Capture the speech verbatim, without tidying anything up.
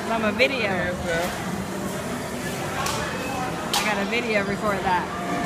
I'm a video. Yeah, so. I got a video before that.